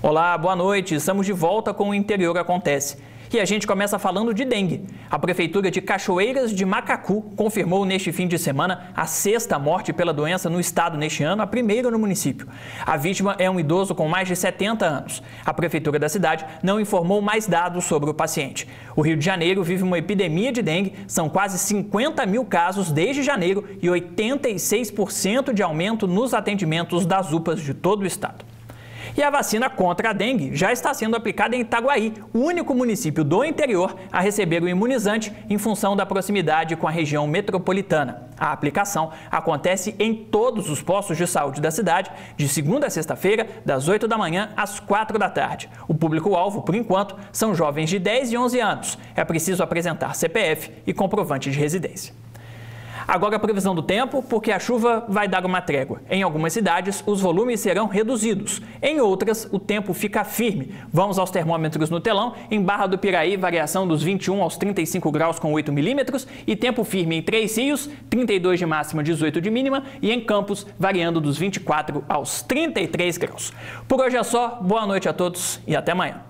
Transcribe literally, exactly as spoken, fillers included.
Olá, boa noite. Estamos de volta com o Interior Acontece. E a gente começa falando de dengue. A Prefeitura de Cachoeiras de Macacu confirmou neste fim de semana a sexta morte pela doença no estado neste ano, a primeira no município. A vítima é um idoso com mais de setenta anos. A Prefeitura da cidade não informou mais dados sobre o paciente. O Rio de Janeiro vive uma epidemia de dengue, são quase cinquenta mil casos desde janeiro e oitenta e seis por cento de aumento nos atendimentos das U P As de todo o estado. E a vacina contra a dengue já está sendo aplicada em Itaguaí, o único município do interior a receber o imunizante em função da proximidade com a região metropolitana. A aplicação acontece em todos os postos de saúde da cidade, de segunda a sexta-feira, das oito da manhã às quatro da tarde. O público-alvo, por enquanto, são jovens de dez e onze anos. É preciso apresentar C P F e comprovante de residência. Agora a previsão do tempo, porque a chuva vai dar uma trégua. Em algumas cidades, os volumes serão reduzidos. Em outras, o tempo fica firme. Vamos aos termômetros no telão. Em Barra do Piraí, variação dos vinte e um aos trinta e cinco graus com oito milímetros. E tempo firme em Três Rios, trinta e dois de máxima, dezoito de mínima. E em Campos, variando dos vinte e quatro aos trinta e três graus. Por hoje é só. Boa noite a todos e até amanhã.